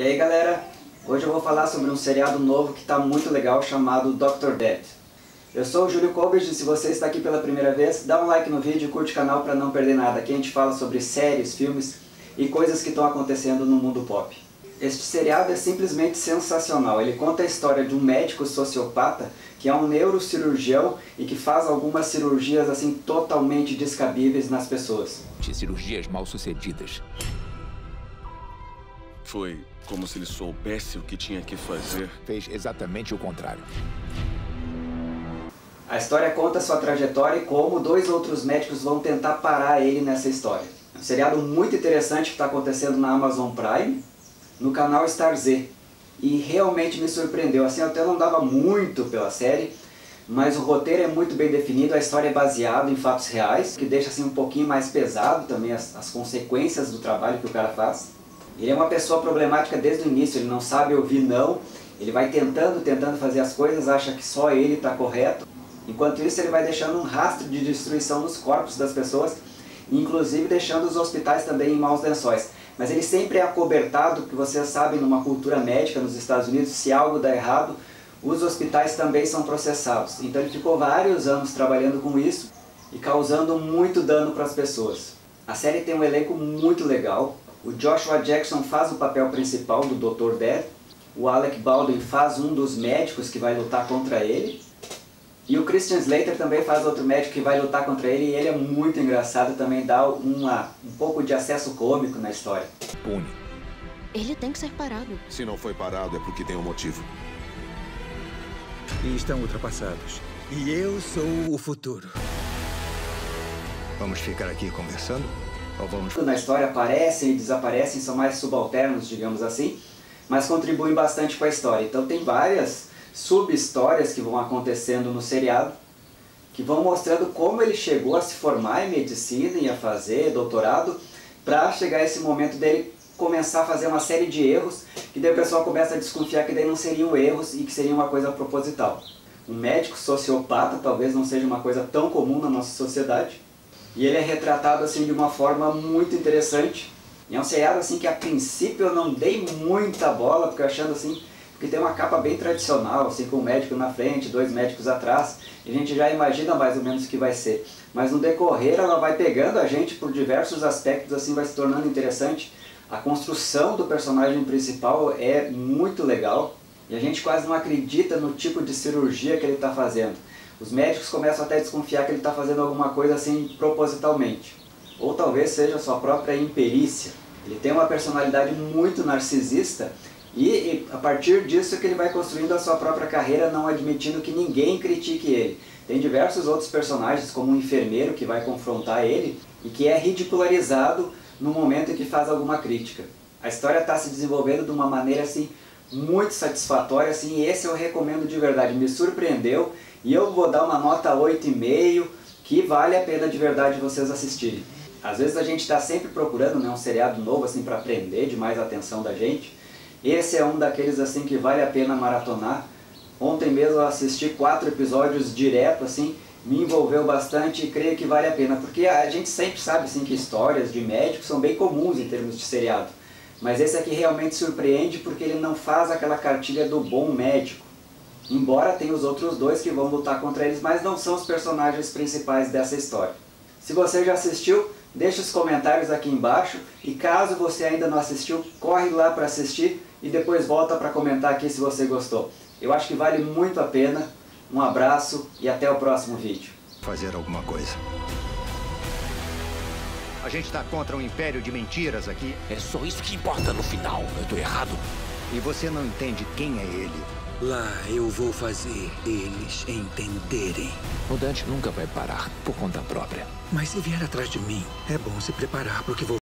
E aí galera, hoje eu vou falar sobre um seriado novo que está muito legal chamado Dr. Death. Eu sou o Júlio Colbert e se você está aqui pela primeira vez, dá um like no vídeo e curte o canal para não perder nada. Aqui a gente fala sobre séries, filmes e coisas que estão acontecendo no mundo pop. Este seriado é simplesmente sensacional. Ele conta a história de um médico sociopata que é um neurocirurgião e que faz algumas cirurgias assim totalmente descabíveis nas pessoas. Cirurgias mal sucedidas. Foi como se ele soubesse o que tinha que fazer. Fez exatamente o contrário. A história conta sua trajetória e como dois outros médicos vão tentar parar ele nessa história. É um seriado muito interessante que está acontecendo na Amazon Prime, no canal Star Z. E realmente me surpreendeu. Assim, eu até não dava muito pela série, mas o roteiro é muito bem definido, a história é baseada em fatos reais, que deixa assim um pouquinho mais pesado também as consequências do trabalho que o cara faz. Ele é uma pessoa problemática desde o início, ele não sabe ouvir não, ele vai tentando fazer as coisas, acha que só ele está correto. Enquanto isso ele vai deixando um rastro de destruição nos corpos das pessoas, inclusive deixando os hospitais também em maus lençóis. Mas ele sempre é acobertado, porque vocês sabem, numa cultura médica nos Estados Unidos, se algo dá errado, os hospitais também são processados. Então ele ficou vários anos trabalhando com isso e causando muito dano para as pessoas. A série tem um elenco muito legal. O Joshua Jackson faz o papel principal do Dr. Death. O Alec Baldwin faz um dos médicos que vai lutar contra ele. E o Christian Slater também faz outro médico que vai lutar contra ele. E ele é muito engraçado, também dá um pouco de acesso cômico na história. Pune. Ele tem que ser parado. Se não foi parado é porque tem um motivo. E estão ultrapassados. E eu sou o futuro. Vamos ficar aqui conversando? Ou vamos... Na história aparecem e desaparecem, são mais subalternos, digamos assim, mas contribuem bastante com a história. Então tem várias sub-histórias que vão acontecendo no seriado, que vão mostrando como ele chegou a se formar em medicina e a fazer doutorado, para chegar a esse momento dele começar a fazer uma série de erros, que daí o pessoal começa a desconfiar que daí não seriam erros e que seria uma coisa proposital. Um médico sociopata talvez não seja uma coisa tão comum na nossa sociedade, e ele é retratado assim de uma forma muito interessante. E é um seriado assim que a princípio eu não dei muita bola, porque achando assim, porque tem uma capa bem tradicional, assim, com um médico na frente, dois médicos atrás, e a gente já imagina mais ou menos o que vai ser. Mas no decorrer ela vai pegando a gente por diversos aspectos, assim vai se tornando interessante. A construção do personagem principal é muito legal, e a gente quase não acredita no tipo de cirurgia que ele está fazendo. Os médicos começam até a desconfiar que ele está fazendo alguma coisa assim propositalmente. Ou talvez seja a sua própria imperícia. Ele tem uma personalidade muito narcisista e a partir disso é que ele vai construindo a sua própria carreira, não admitindo que ninguém critique ele. Tem diversos outros personagens, como um enfermeiro que vai confrontar ele e que é ridicularizado no momento em que faz alguma crítica. A história está se desenvolvendo de uma maneira assim muito satisfatória, assim, e esse eu recomendo de verdade, me surpreendeu. E eu vou dar uma nota 8,5, que vale a pena de verdade vocês assistirem. Às vezes a gente está sempre procurando, né, um seriado novo assim, para prender demais a atenção da gente. Esse é um daqueles assim, que vale a pena maratonar. Ontem mesmo eu assisti 4 episódios direto, assim, me envolveu bastante e creio que vale a pena. Porque a gente sempre sabe assim, que histórias de médicos são bem comuns em termos de seriado. Mas esse aqui realmente surpreende porque ele não faz aquela cartilha do bom médico. Embora tenha os outros dois que vão lutar contra eles, mas não são os personagens principais dessa história. Se você já assistiu, deixe os comentários aqui embaixo. E caso você ainda não assistiu, corre lá para assistir e depois volta para comentar aqui se você gostou. Eu acho que vale muito a pena. Um abraço e até o próximo vídeo. Fazer alguma coisa. A gente está contra um império de mentiras aqui. É só isso que importa no final. Eu tô errado. E você não entende quem é ele. Lá eu vou fazer eles entenderem. O Dante nunca vai parar por conta própria. Mas se vier atrás de mim, é bom se preparar para o que vou